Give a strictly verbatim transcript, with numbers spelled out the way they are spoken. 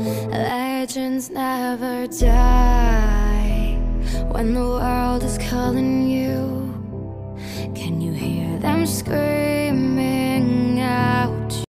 Legends never die when the world is calling you. Can you hear them scream?